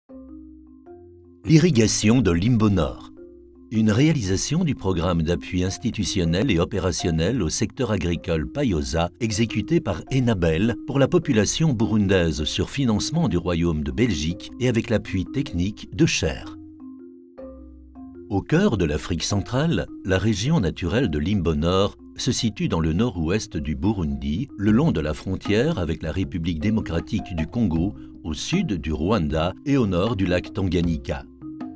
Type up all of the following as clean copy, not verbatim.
L'irrigation de Limbo Nord. Une réalisation du programme d'appui institutionnel et opérationnel au secteur agricole Payosa exécuté par Enabel pour la population burundaise sur financement du Royaume de Belgique et avec l'appui technique de Cher. Au cœur de l'Afrique centrale, la région naturelle de Limbo Nord se situe dans le nord-ouest du Burundi, le long de la frontière avec la République démocratique du Congo, au sud du Rwanda et au nord du lac Tanganyika.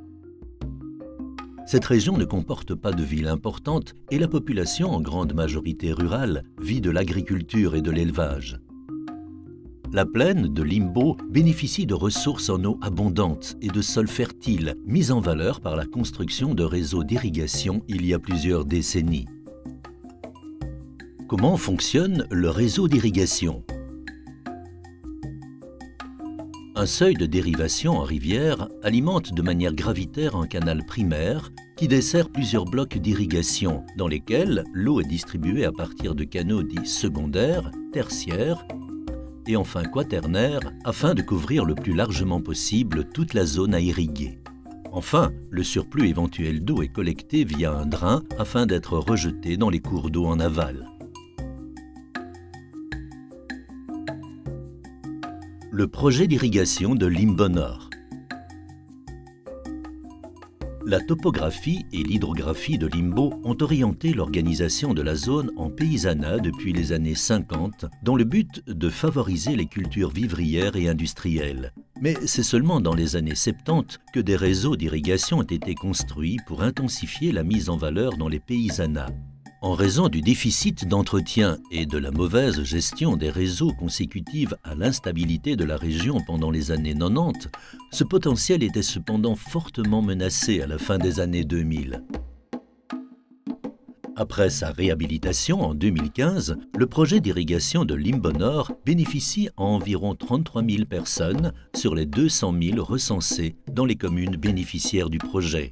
Cette région ne comporte pas de villes importantes et la population, en grande majorité rurale, vit de l'agriculture et de l'élevage. La plaine de Limbo bénéficie de ressources en eau abondantes et de sols fertiles, mis en valeur par la construction de réseaux d'irrigation il y a plusieurs décennies. Comment fonctionne le réseau d'irrigation? Un seuil de dérivation en rivière alimente de manière gravitaire un canal primaire qui dessert plusieurs blocs d'irrigation dans lesquels l'eau est distribuée à partir de canaux dits secondaires, tertiaires et enfin quaternaires afin de couvrir le plus largement possible toute la zone à irriguer. Enfin, le surplus éventuel d'eau est collecté via un drain afin d'être rejeté dans les cours d'eau en aval. Le projet d'irrigation de Limbo Nord. La topographie et l'hydrographie de Limbo ont orienté l'organisation de la zone en paysanat depuis les années 50 dans le but de favoriser les cultures vivrières et industrielles. Mais c'est seulement dans les années 70 que des réseaux d'irrigation ont été construits pour intensifier la mise en valeur dans les paysanats. En raison du déficit d'entretien et de la mauvaise gestion des réseaux consécutive à l'instabilité de la région pendant les années 90, ce potentiel était cependant fortement menacé à la fin des années 2000. Après sa réhabilitation en 2015, le projet d'irrigation de Limbo Nord bénéficie à environ 33 000 personnes sur les 200 000 recensées dans les communes bénéficiaires du projet.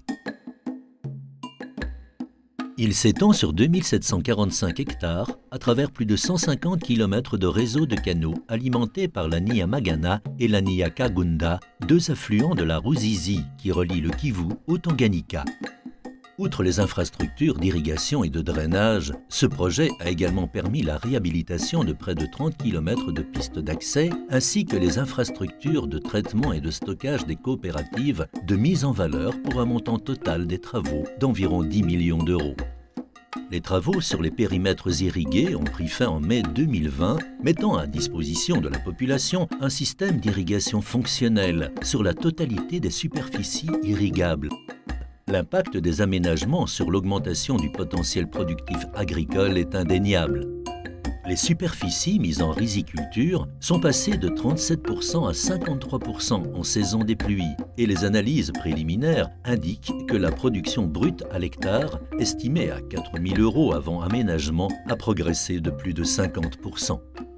Il s'étend sur 2745 hectares à travers plus de 150 km de réseaux de canaux alimentés par la Nyamagana et la Nyakagunda, deux affluents de la Ruzizi qui relient le Kivu au Tanganyika. Outre les infrastructures d'irrigation et de drainage, ce projet a également permis la réhabilitation de près de 30 km de pistes d'accès ainsi que les infrastructures de traitement et de stockage des coopératives de mise en valeur pour un montant total des travaux d'environ 10 millions d'euros. Les travaux sur les périmètres irrigués ont pris fin en mai 2020, mettant à disposition de la population un système d'irrigation fonctionnel sur la totalité des superficies irrigables. L'impact des aménagements sur l'augmentation du potentiel productif agricole est indéniable. Les superficies mises en riziculture sont passées de 37% à 53% en saison des pluies et les analyses préliminaires indiquent que la production brute à l'hectare, estimée à 4 000 € avant aménagement, a progressé de plus de 50%.